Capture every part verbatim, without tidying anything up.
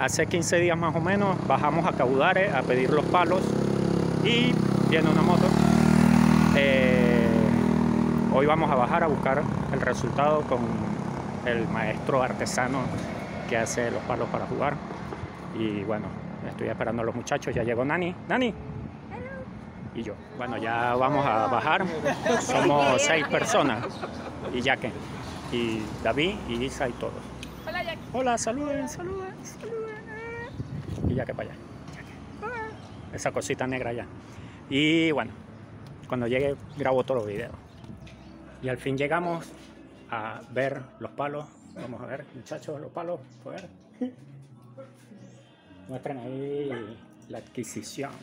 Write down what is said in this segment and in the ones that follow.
hace quince días más o menos bajamos a Caudare a pedir los palos y viene una moto. Eh, hoy vamos a bajar a buscar el resultado con el maestro artesano que hace los palos para jugar. Y bueno, estoy esperando a los muchachos. Ya llegó Nani. Nani. Y yo. Bueno, ya vamos a bajar. Somos seis personas. Y Jaque. Y David y Isa y todos. Hola, Jaque. Hola, saluden, saluden, saluden. Y Jaque para allá. Esa cosita negra allá. Y bueno, cuando llegue grabo todos los videos. Y al fin llegamos a ver los palos. Vamos a ver, muchachos, los palos. A ver. Muestran ahí la adquisición.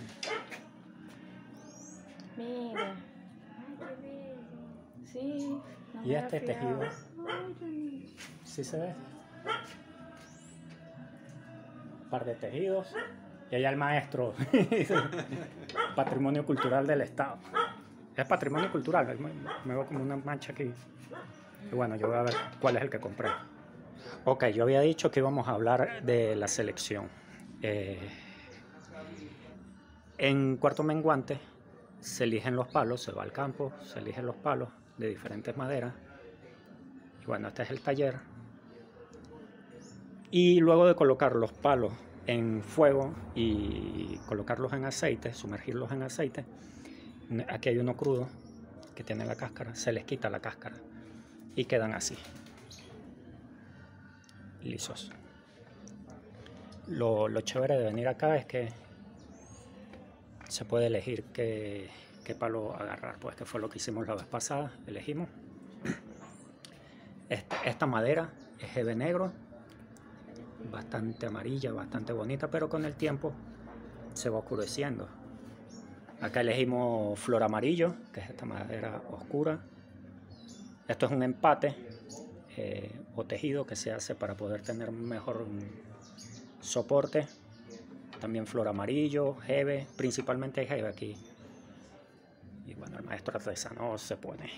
Mira. Ay, qué bello. Sí. No Y este tejido. Ay, ¿Sí se ve? Un par de tejidos. Y allá el maestro. Patrimonio cultural del Estado. Es patrimonio cultural. Me veo como una mancha aquí. Y bueno, yo voy a ver cuál es el que compré. Ok, yo había dicho que íbamos a hablar de la selección. Eh, en Cuarto Menguante se eligen los palos, se va al campo, se eligen los palos de diferentes maderas. Y bueno, este es el taller. Y luego de colocar los palos en fuego y colocarlos en aceite, sumergirlos en aceite, aquí hay uno crudo que tiene la cáscara, se les quita la cáscara y quedan así, lisos. Lo, lo chévere de venir acá es que se puede elegir qué, qué palo agarrar, pues que fue lo que hicimos la vez pasada, elegimos. Esta, esta madera es hebe negro, bastante amarilla, bastante bonita, pero con el tiempo se va oscureciendo. Acá elegimos flor amarillo, que es esta madera oscura. Esto es un empate eh, o tejido que se hace para poder tener un mejor soporte. También flor amarillo, hebe, principalmente hay hebe aquí. Y bueno, el maestro artesano se pone.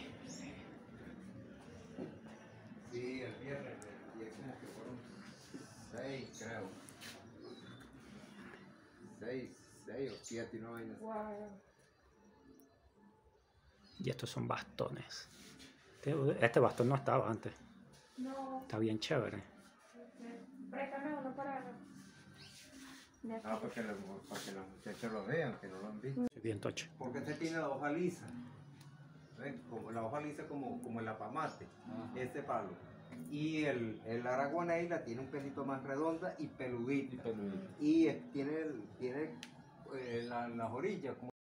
Sí, el viernes, y es como que fueron seis, creo. Seis, seis o siete y no vainas. wow. Y estos son bastones. Este bastón no estaba antes. No. Está bien chévere. Préstame uno para... Ah, para que, los, para que los muchachos lo vean, que no lo han visto. Bien tocho. Porque este tiene la hoja lisa. ¿Ven? Como la hoja lisa como, como el apamate, este palo. Y el, el araguaneila tiene un pelito más redonda y peludito. Y, peludito. y es, tiene, tiene eh, la, las orillas como